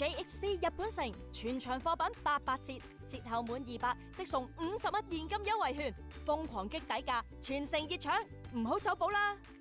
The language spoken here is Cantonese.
JHC 日本城全場貨品800折，折後滿200即送50蚊現金優惠券，瘋狂擊底價，全城熱搶，唔好走寶啦！